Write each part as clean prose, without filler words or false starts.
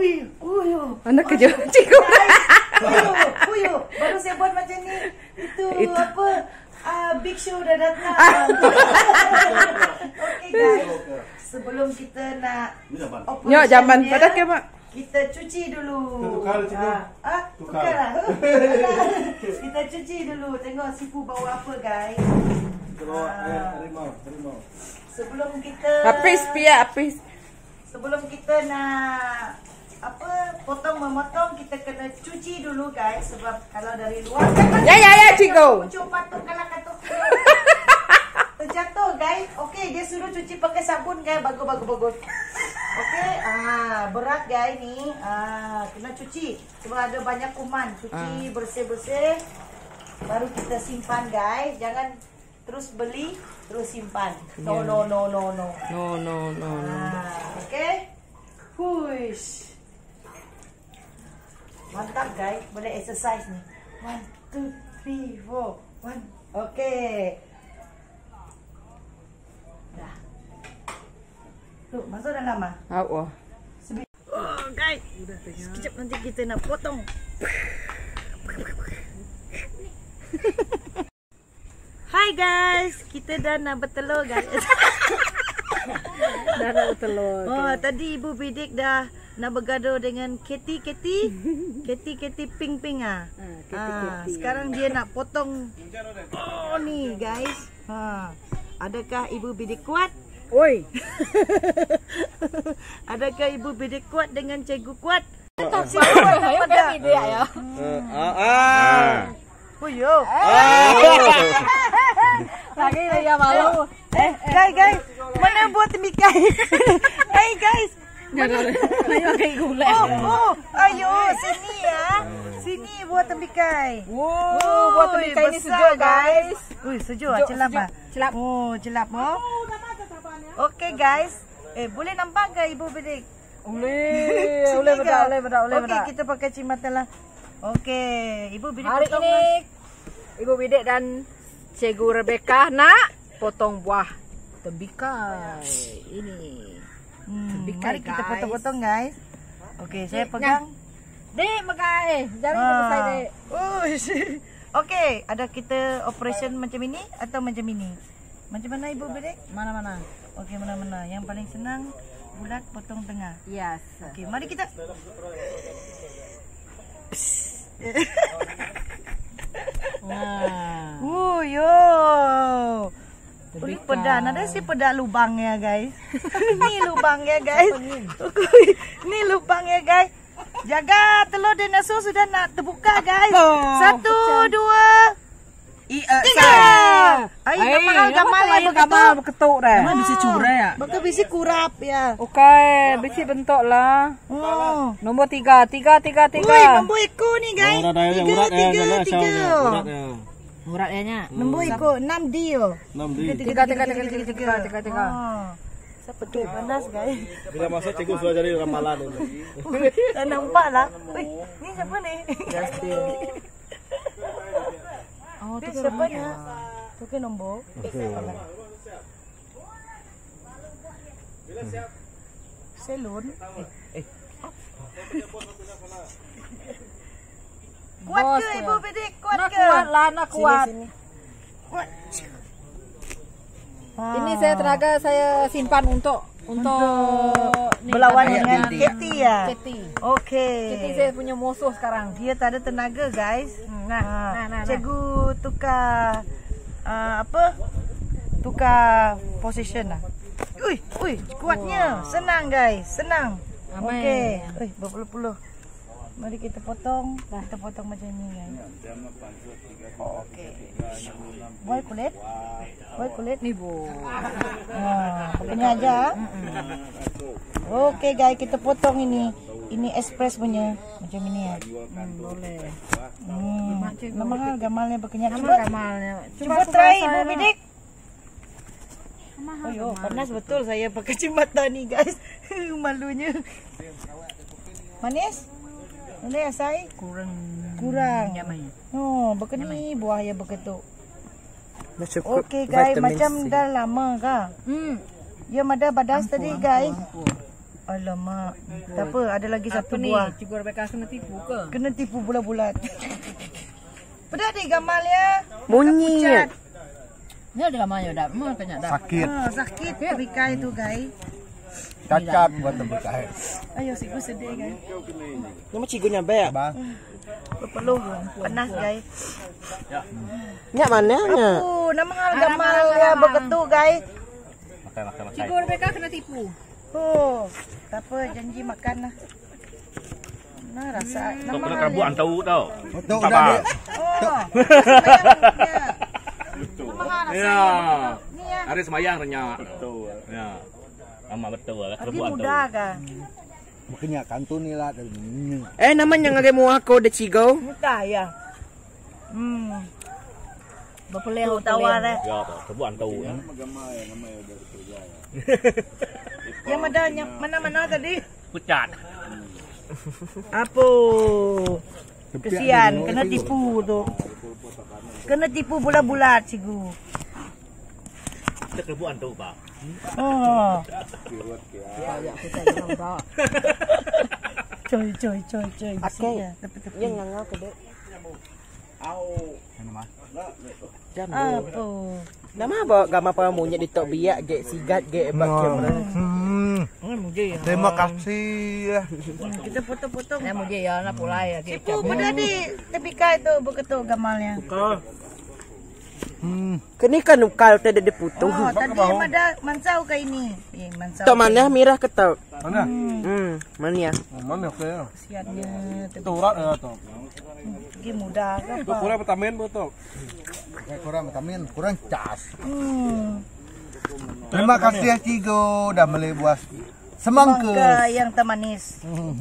Anak kerja cikgu. Baru saya buat macam ni. Itu apa? Big Show dah datang. Okey guys. Sebelum kita nak Nyok zaman pada ke mak. Kita cuci dulu. Tukar cikgu. Tukar lah. Kita cuci dulu. Tengok sifu bawa apa guys. Harimau. Sebelum kita Apis. Sebelum kita nak memotong, kita kena cuci dulu guys. Sebab kalau dari luar Ya cikgu. Cuma patung kalau katuk terjatuh guys. Okey, dia suruh cuci pakai sabun guys. Bagus. Okey, berat guys ni. Kena cuci. Sebab ada banyak kuman. Cuci bersih-bersih. Baru kita simpan guys. Jangan terus beli, terus simpan. No. Okey. Push. Mantap guys. Boleh exercise ni. 1, 2, 3, 4. Okey. Dah. Tu, masuk dalam ah. Oh. Guys. Sekejap nanti kita nak potong. Hai guys, kita dah nak bertelur guys. Dah nak bertelur. Oh, tadi Ibu Bidik dah nak bergaduh dengan Keti ping sekarang dia nak potong. Oh ni guys. Adakah Ibu Bidik kuat? Oi. Adakah Ibu Bidik kuat dengan Cikgu kuat? Saya dah dia ya. Puyo. Lagi dia malu. Guys, mana buat temikai? Hey guys. Ayo pakai gula. Ayo sini ya. Sini buat temikai. Buat temikai ni sejuk guys. Sejuk celap ah. Celap. Celap oh. Okey guys. Boleh nampak ke Ibu Bidik? Boleh betul. Okey, kita pakai cimatan lah. Okey, Ibu Bidik hari potong ini Ibu Bidik dan Cikgu Rebecca nak potong buah tembikai. Ini. Mari kita potong-potong guys. Okey, saya pegang. Dek, makai. Jari besar dek. Okey, ada kita operation macam ini atau macam ini? Macam mana Ibu Bidik? Mana-mana. Okey, mana-mana. Yang paling senang bulat potong tengah. Yes. Okey, mari kita. Yo. Pedas. Ada si pedas lubangnya guys. Ni lubangnya guys. Ni lubangnya guys. Jaga telur dinosaur sudah nak terbuka guys. 1, 2, 3. Ayo gamal berketuk dah. Mana bisa curai ya? Maka bisi kurap ya. Okey, bisi bentuk lah. Nombor 3. Nombor ekor ni guys. 3. Urat dia nya. Nombor ekor 6D yo. 6D. 3. Siapa tu panas guys. Bila masuk cikgu sudah jadi ramalan ini. Tak nampak lah. Ni siapa ni? Justin. Tu siapa ni? Tu ke nombor? Selun. Kuat ke Ibu Bidik? Kuat ke? Kuat lah, nak kuat. Kuat. Ini saya tenaga saya simpan untuk berlawan dengan Keti ya. Keti. Okey. Keti saya punya musuh sekarang. Dia tak ada tenaga guys. Nah. Cikgu tukar tukar position lah. Kuatnya. Senang guys, senang. Okey. Berpuluh-puluh. Mari kita potong. Kita potong macam ni guys. Okey. Boy kulit ni bu. Pokoknya aja. Okey guys, kita potong ini. Ini express punya. Macam ini ya. Boleh. Mahal gamalnya berkenyak. Coba try Ibu Bidik. Panas betul saya pakai jembatan ni guys. Malunya. Manis? Boleh asai? Kurang. Berkeni buah ya berketuk. Okey guys, macam dah lama ke? Ya ada badas tadi guys. Alamak. Tak apa, ada lagi Apa satu ni? buah. Cikgu Rebecca kena tipu ke? Kena tipu bulat-bulat. Pedas ni gambarnya. Monyet. Ni ada gambarnya dah. Memang banyak dah. Sakit. Sakit temikai tu guys. Cacat buat tembekai. Ayo cikgu sedih guys. Nama cikgunya baik. Bang. Berpeluh. Panas guys. Nyak mana nya? Nama hal gamal ya begitu guys. Makan. Cikgu Rebecca kena tipu. Tak apa, janji makan lah. Nah, rasa. Kau kena kabut antau tau. Betul Tak dah apa. dek. Ya. Ni ya. Hari semayang renyak. Betul. Ya. Lama betul lah. Tapi Kabut antau. mudah kan? Makanya kantu ni lah. Namanya ngage mo ako de cigo. Mudah ya. Berpelih Tawar eh. Ya, kabut antau. Yang mana tadi? Pucat. Apa? Kesian, kena tipu tu. Kena tipu bulat-bulat cikgu. Kita kabut antau pak. Oh. aku tak jangan bawa. Coy. Oke. Yang nganga ke dek. Jam. Apa? Nama apa gama pa monyet di tok biak ge sigat ge ebak kamera. Terima kasih. Kita foto-foto. Ni mungkin ya nak pulai ya. Tipu pada di tebika itu begitu gamalnya. Kini kan ukal tadi de putu. Oh, tadi ada mansau ke ini. Mansau. Tok mana mirah ke tok? Mana? Mania. Mana ke? Kesiannya. Turat ya tu. Pergi mudah ke Tu apa? kurang vitamin betul. Kurang vitamin, kurang cas. Terima kasih ya Cigo dah beli buah semangka. Semangka yang termanis.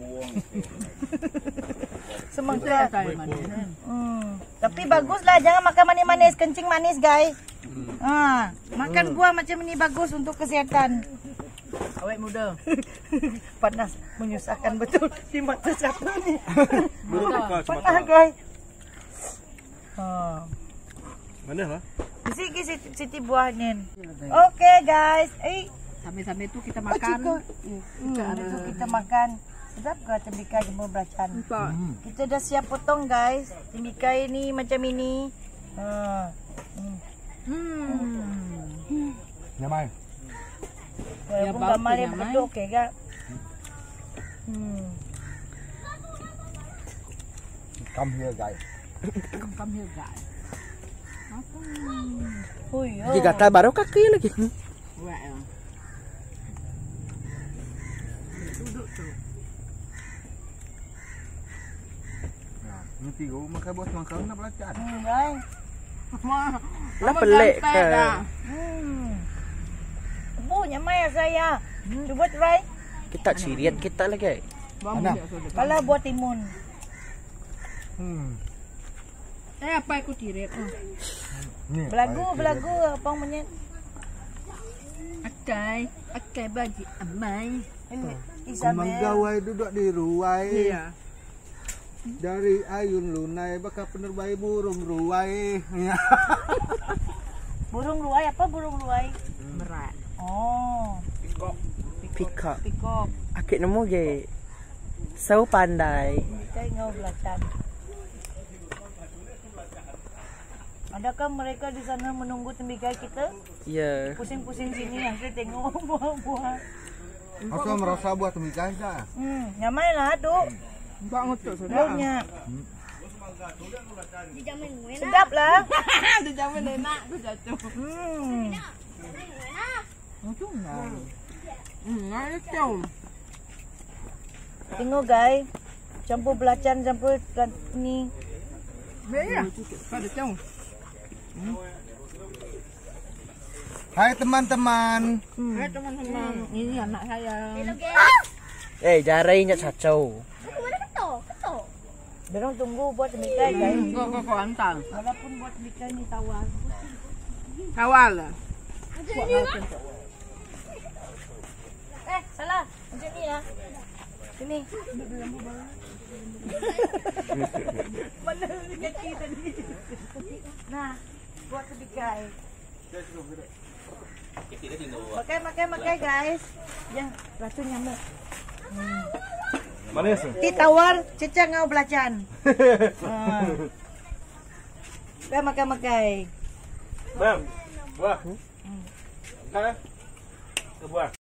Semangka. Tapi baguslah, jangan makan manis-manis, kencing manis guys. Makan buah macam ini bagus untuk kesihatan. Awet muda. Panas, menyusahkan betul di mata satu ni. Panas Mana guys. lah? Siki siti buahnya. Oke guys. Sambil-sambil tu kita Makan. makan. Itu kita makan. Sedap ke tembikai jemur belacan? Kita dah siap potong guys. Tembikai ni macam ini. Nyamai. Walaupun bau gambar tu yang nyamai. betul okey kan? Come here guys. Come here guys. Hui, Jika tak baru kaki lagi. Wet ya. Duduk tu. Ni Cigo makan buah semangka nak belajar. guys. Lah pelik ke. Nyamai saya. Cuba try. Kita ciriat kita lagi. Mana? Kalau buat timun. Apa aku tirit? Belagu apa menyet? Akai bagi amai. Menggawai duduk di ruai. Iya. Dari ayun lunai bakal penerbay burung ruai. Burung luai apa burung luai? Berat. Oh, Pikak. pikok. Akik nemu ge. Sau pandai. Kita ngau belacan. Adakah mereka di sana menunggu tembikai kita? Ya. Pusing-pusing sini nanti tengok buah-buah. Aku merasa buat tembikai dah. Nyamai lah tu. Buat ngotok sudah. Baunya. Sedap lah. Dia jangan enak tu jatuh. Macam mana? Ada tahu. Tengok guys. Campur belacan, campur ni. Ya. Ada tahu. Hai teman-teman. Hai teman-teman, ini anak saya. Jarainya cacau. Dorang tunggu buat tembikai guys. Kau hantar. Walaupun buat tembikai ni tawar. Kawal lah. Salah. Macam ni ya. Sini. Mana kaki tadi? Nah, buat tembikai. Makai guys. Jangan racun nyamuk. Manis. Ti tawar, cica ngau belacan. Dah makan-makan. Bang. Buah. Nah. Ke buah.